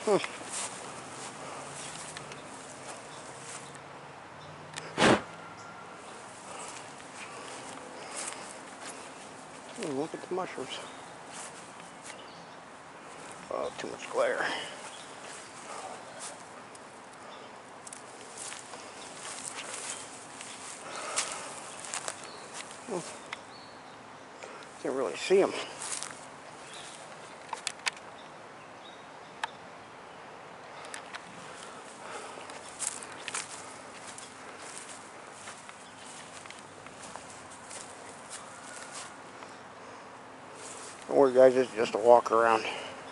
Oh, look at the mushrooms. Oh, too much glare. Can't really see them. Don't worry guys, it's just a walk around.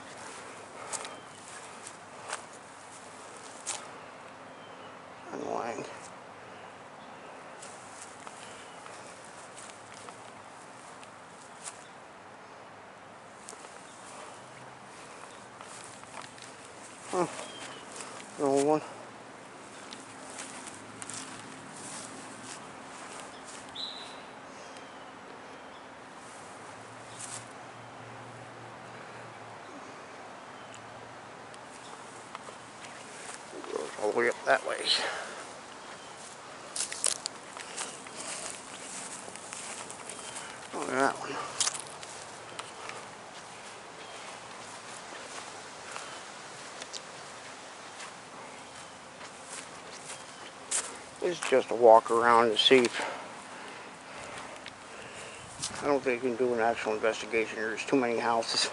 Annoying. Huh. An old one. Goes all the way up that way. Look at that one. It's just a walk around to see if... I don't think you can do an actual investigation here. There's too many houses.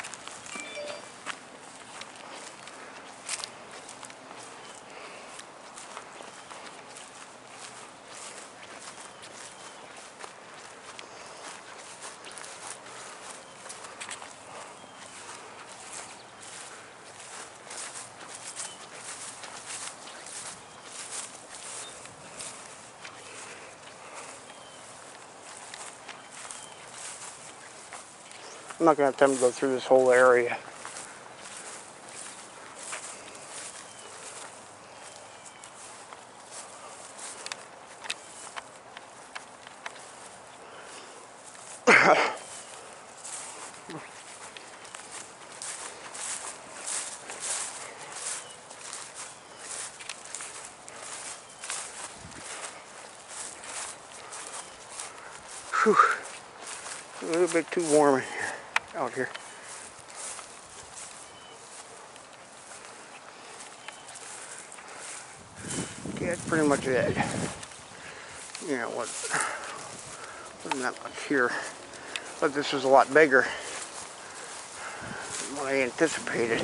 I'm not going to have time to go through this whole area. Whew. A little bit too warm in here, out here. Okay, that's pretty much it. You know what? Wasn't that much here. But this was a lot bigger than what I anticipated.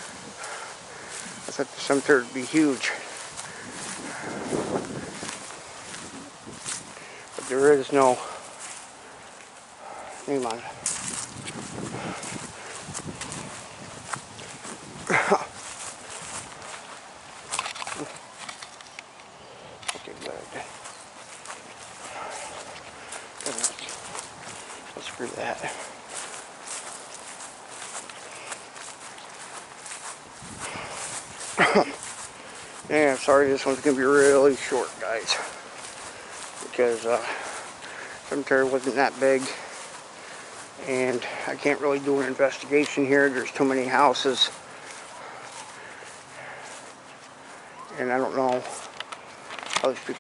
I thought the cemetery would be huge. But there is no name on it. Okay, good. Let's screw that. Yeah, sorry, this one's gonna be really short, guys, because cemetery wasn't that big, and I can't really do an investigation here. There's too many houses, and I don't know how these people